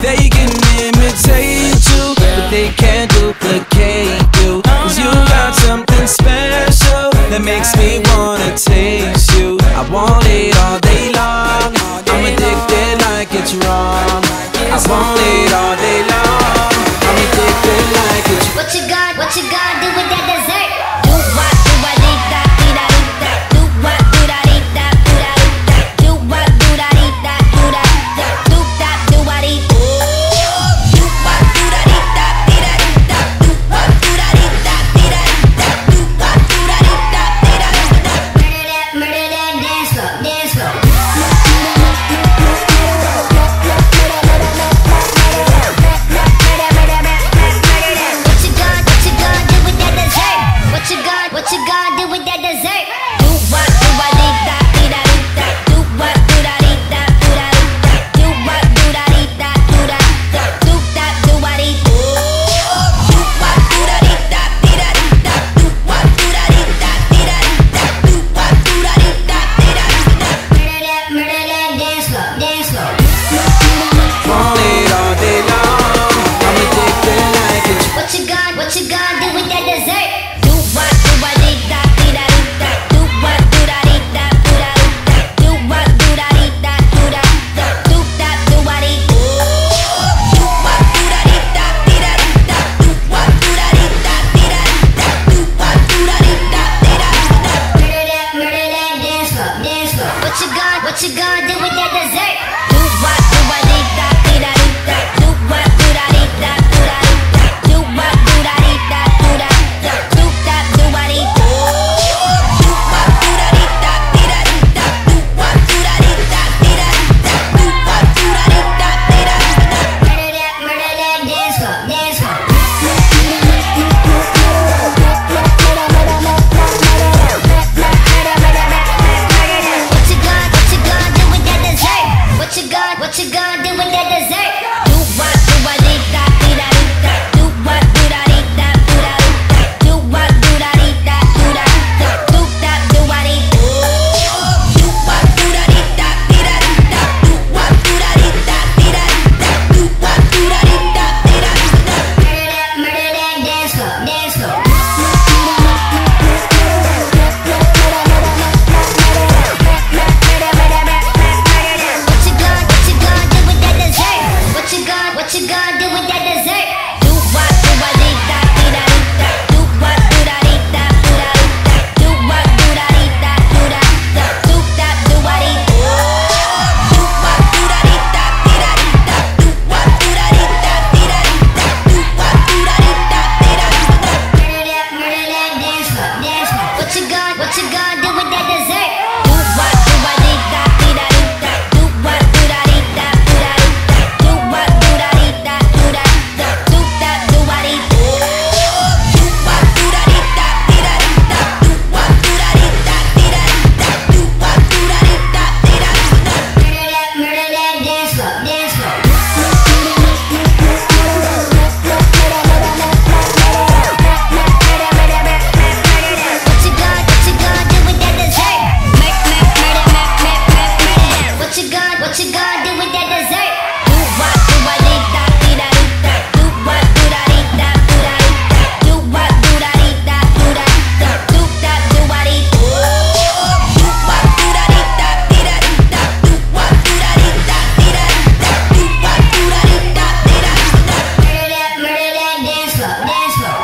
They can imitate you, but they can't duplicate you. Cause you got something special that makes me wanna taste you. I want it all day long, I'm addicted like it's wrong. I want it all day long, I'm addicted like it's wrong. What you gonna do with that dessert? Do what, do I need that, need I need that. Do what, do I need that, do I need that. Do what, do I need that, do I need that. Do that, do I need that. Do what, do I need that, need I need that. Do what, do I need that, need I need that. Do what, do I need that, need I need that. Murder that, dance floor, dance floor. What you gonna do with that dessert? Do what, do I need that, need I need that. Do what, do I need that, do I need that. Do what, do I need that, do I need that. Do that, do I need that. Do what, do I need that, need I need that. Do what, do I need that, need I need that. Do what, do I need that, need I need that. Murder that, dance floor, dance floor. Want it all day long, I'm addicted like it's What you gonna do with that dessert? Do what, do I need that, need I need that. Do what, do I need that, do I need that. Do what, do I need that, do I need that. Do that, do I need that. Do what, do I need that, need I need that. Do what, do I need that, need I need that. Do what, do I need that, need I need that. Murder that, dance floor, dance floor. What you gonna do with that dessert? Do what, do I need that, need I need that. Do what, do I need that, do I need that. Do what, do I need that, do I need that. Do that, do I need that. Do what, do I need that, need I need that. Do what, do I need that, need I need that. Do what, do I need that, need I need that. Murder that, dance floor, dance floor. What you gonna do with that dessert? Do what, do I need that, need I need that. Do what, do I need that, do I need that. Do what, do I need that, do I need that. Do that, do I need that. Do what, do I need that, need I need that. Do what, do I need that, need I need that. Do what, do I need that, need I need that. Murder that, dance floor, dance floor. What you gonna do with that dessert? Do what, do I need that, need I need that. Do what, do I need that, do I need that. Do what, do I need that, do I need that. Do that, do I need that. Do what, do I need that, need I need that. Do what, do I need that, need I need that. Do what, do I need that, need I need that. Murder that, dance floor, dance floor. What you gonna do with that dessert? Do what, do I need that, need I need that. Do what, do I need that, do I need that. Do what, do I need that, do I need that. Do that, do I need that. Do what, do I need that, need I need that. Do what, do I need that, need I need that. Do what, do I need that, need I need that. Murder that, dance floor, dance floor. What you gonna do with that dessert? What you gonna do with that dessert? Do what, do I need that, need I need that. Do what, do I need that, do I need that. Do what, do I need that, do I need that. Do that, do I need that. Do what, do I need that, need I need that. Do what, do I need that, need I need that. Do what, do I need that, need I need that. Murder that, dance floor, dance floor.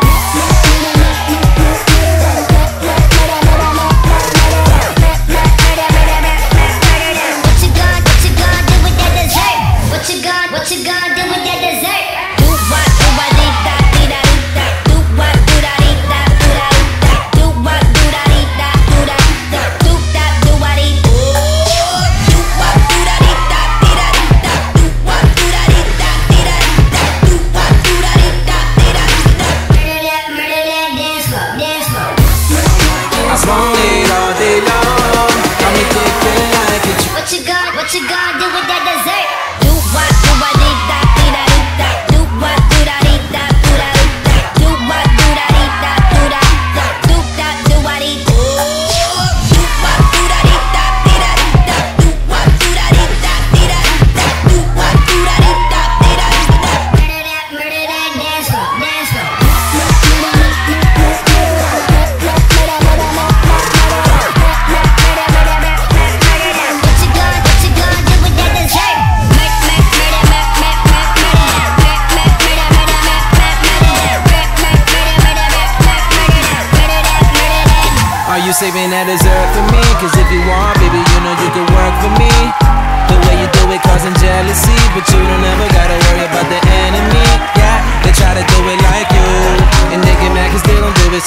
What you gonna do with that dessert? Do what, do I need that, need I need that. Do what, do I need that, do I need that. Do what, do I need that, do I need that. Do that, do I need that. Do what, do I need that, need I need that. Do what, do I need that, need I need that. Do what, do I need that, need I need that. Murder that, dance floor, dance floor. I want it all day long, I'm addicted like it's What you gonna do with that dessert? Do what, do I need that,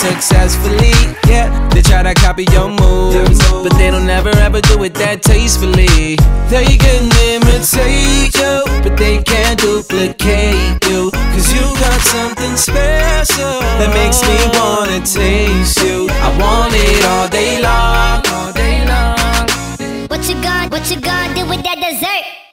successfully. Yeah, they try to copy your moves, but they don't ever ever do it that tastefully. They can imitate you, but they can't duplicate you. Cause you got something special that makes me wanna taste you. I want it all day long, all day long. What you gonna do with that dessert?